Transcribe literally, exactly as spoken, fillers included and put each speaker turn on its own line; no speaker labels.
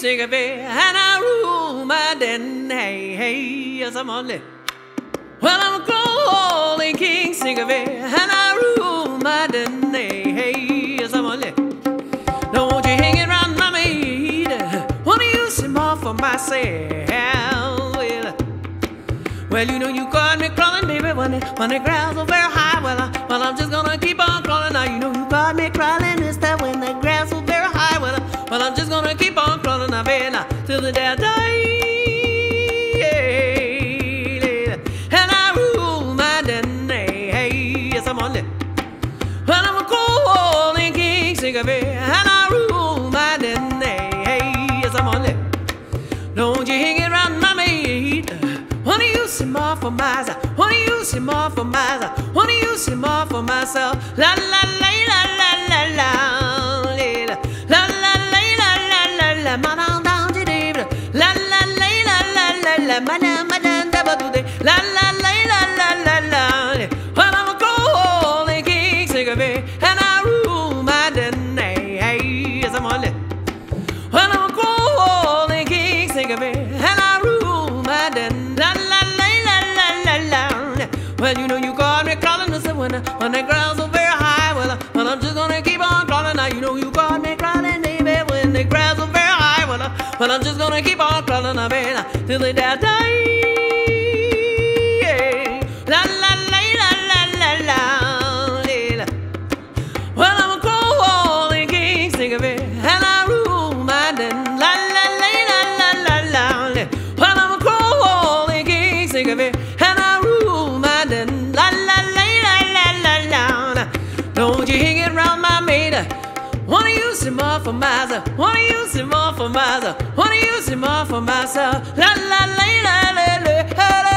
Kingsnake, and I rule my den. Hey, hey, yes, I'm on it. Well, I'm a crawling Kingsnake, and I rule my den. Hey, hey, yes, I'm on it. Don't you hang it round my maid. Wanna use him all for myself. Well, well, you know you caught me crawling, baby, when the, when the grass was very high. Well, I, well, I'm just gonna keep on crawling. Now you know you caught me crawling this time when the grass was very high. Well, I, well, I'm just gonna keep on crawling, now, baby, now, till the day I die. And I rule my den. Hey, hey, yes, I'm on it. Well, I'm a crawling Kingsnake, and I rule my den. Hey, hey, yes, I'm on it. Don't you hang it round my maid. Wanna use him all for myself. Wanna use him all for myself. Wanna use him all for myself. La la la la la la la la la la la la la la. Madam down to David. La la la la la la la. Madam madam double do they. La la la la la la la. Well, I'm a crawling Kingsnake, and I rule my den. Hey, hey, yes, I'm on it. Well, I'm a crawling Kingsnake, and I rule my den. La la la la la la la. Well, you know you caught me crawling this when when the ground's so very high. Well, well, I'm just gonna keep on crawling. Now you know you caught me crawling, baby, when the ground's so very high. Well, well, I'm just gonna keep on crawling, now, baby, till the day I die. La la la la la la la. Well, I'm a crawling Kingsnake, and I rule my den. La la la la la la la. Well, I'm a crawling Kingsnake, and I rule my den. La la la la la la la. Don't you hang it round my maid. Wanna use him all for myself. Wanna use him all for myself. Wanna use him all for myself. La la la la la la.